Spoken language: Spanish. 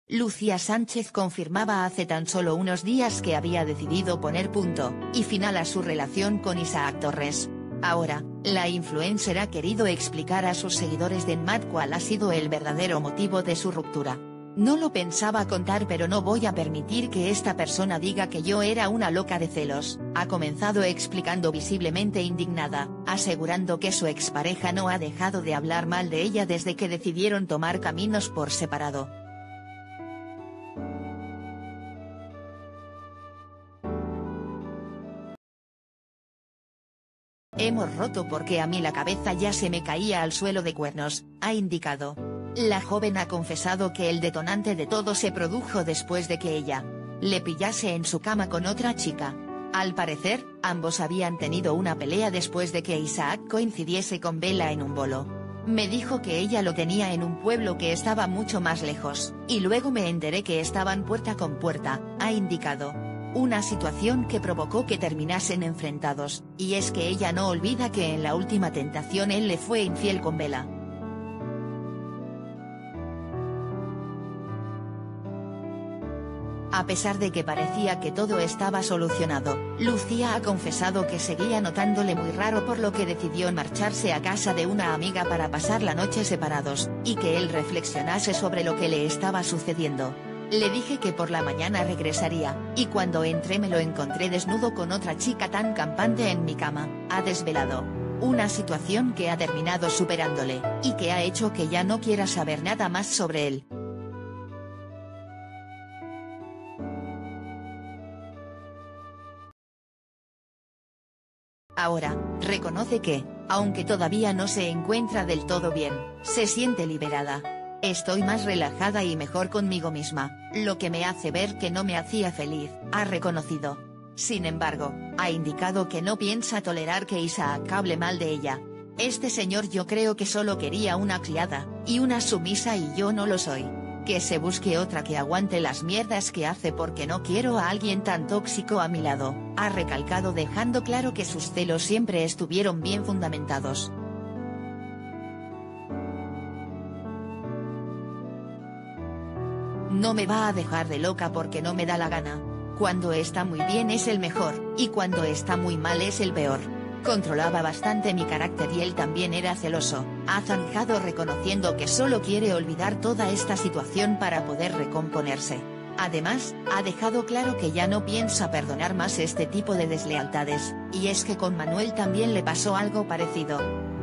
Lucía Sánchez confirmaba hace tan solo unos días que había decidido poner punto y final a su relación con Isaac Torres. Ahora, la influencer ha querido explicar a sus seguidores de Enmat cuál ha sido el verdadero motivo de su ruptura. No lo pensaba contar, pero no voy a permitir que esta persona diga que yo era una loca de celos, ha comenzado explicando visiblemente indignada, asegurando que su expareja no ha dejado de hablar mal de ella desde que decidieron tomar caminos por separado. Hemos roto porque a mí la cabeza ya se me caía al suelo de cuernos, ha indicado. La joven ha confesado que el detonante de todo se produjo después de que ella le pillase en su cama con otra chica. Al parecer, ambos habían tenido una pelea después de que Isaac coincidiese con Bella en un bolo. Me dijo que ella lo tenía en un pueblo que estaba mucho más lejos, y luego me enteré que estaban puerta con puerta, ha indicado. Una situación que provocó que terminasen enfrentados, y es que ella no olvida que en la última tentación él le fue infiel con Bella. A pesar de que parecía que todo estaba solucionado, Lucía ha confesado que seguía notándole muy raro, por lo que decidió marcharse a casa de una amiga para pasar la noche separados, y que él reflexionase sobre lo que le estaba sucediendo. Le dije que por la mañana regresaría, y cuando entré me lo encontré desnudo con otra chica tan campante en mi cama, ha desvelado. Una situación que ha terminado superándole, y que ha hecho que ya no quiera saber nada más sobre él. Ahora, reconoce que, aunque todavía no se encuentra del todo bien, se siente liberada. Estoy más relajada y mejor conmigo misma, lo que me hace ver que no me hacía feliz, ha reconocido. Sin embargo, ha indicado que no piensa tolerar que Isaac hable mal de ella. Este señor yo creo que solo quería una criada, y una sumisa, y yo no lo soy. Que se busque otra que aguante las mierdas que hace, porque no quiero a alguien tan tóxico a mi lado, ha recalcado, dejando claro que sus celos siempre estuvieron bien fundamentados. No me va a dejar de loca porque no me da la gana. Cuando está muy bien es el mejor, y cuando está muy mal es el peor. Controlaba bastante mi carácter y él también era celoso, ha zanjado, reconociendo que solo quiere olvidar toda esta situación para poder recomponerse. Además, ha dejado claro que ya no piensa perdonar más este tipo de deslealtades, y es que con Manuel también le pasó algo parecido.